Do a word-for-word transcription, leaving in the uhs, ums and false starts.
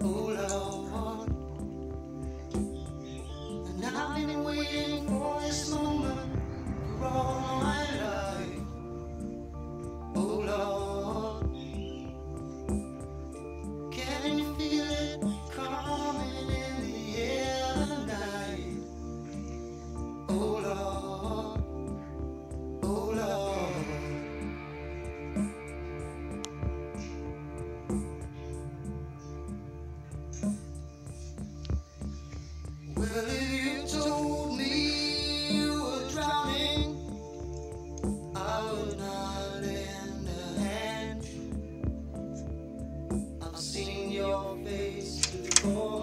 Oh Lord, and I've been waiting for this moment for all my life. Oh Lord, can you feel it coming in the air tonight? Oh Lord, oh Lord. Well, if you told me you were drowning, I would not lend a hand. I've seen your face before.